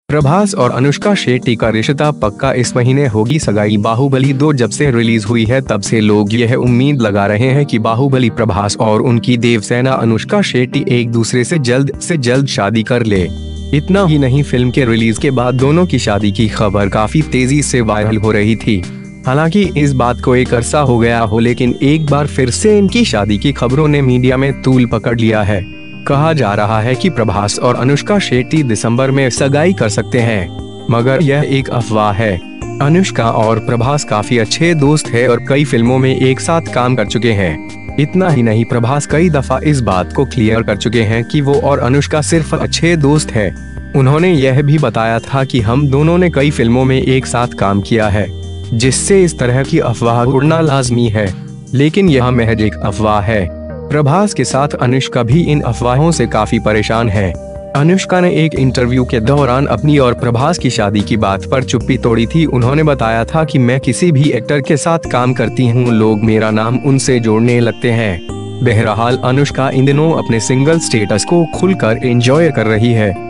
प्रभास और अनुष्का शेट्टी का रिश्ता पक्का, इस महीने होगी सगाई। बाहुबली 2 जब से रिलीज हुई है तब से लोग यह उम्मीद लगा रहे हैं कि बाहुबली प्रभास और उनकी देवसेना अनुष्का शेट्टी एक दूसरे से जल्द शादी कर ले। इतना ही नहीं, फिल्म के रिलीज के बाद दोनों की शादी की खबर काफी तेजी से वायरल हो रही थी। हालांकि इस बात को एक अरसा हो गया हो, लेकिन एक बार फिर से इनकी शादी की खबरों ने मीडिया में तूल पकड़ लिया है। कहा जा रहा है कि प्रभास और अनुष्का शेट्टी दिसंबर में सगाई कर सकते हैं, मगर यह एक अफवाह है। अनुष्का और प्रभास काफी अच्छे दोस्त हैं और कई फिल्मों में एक साथ काम कर चुके हैं। इतना ही नहीं, प्रभास कई दफा इस बात को क्लियर कर चुके हैं कि वो और अनुष्का सिर्फ अच्छे दोस्त हैं। उन्होंने यह भी बताया था कि हम दोनों ने कई फिल्मों में एक साथ काम किया है, जिससे इस तरह की अफवाह उड़ना लाजमी है। लेकिन यह महज एक अफवाह है। प्रभास के साथ अनुष्का भी इन अफवाहों से काफी परेशान है। अनुष्का ने एक इंटरव्यू के दौरान अपनी और प्रभास की शादी की बात पर चुप्पी तोड़ी थी। उन्होंने बताया था कि मैं किसी भी एक्टर के साथ काम करती हूं, लोग मेरा नाम उनसे जोड़ने लगते हैं। बहरहाल अनुष्का इन दिनों अपने सिंगल स्टेटस को खुलकर एंजॉय कर रही है।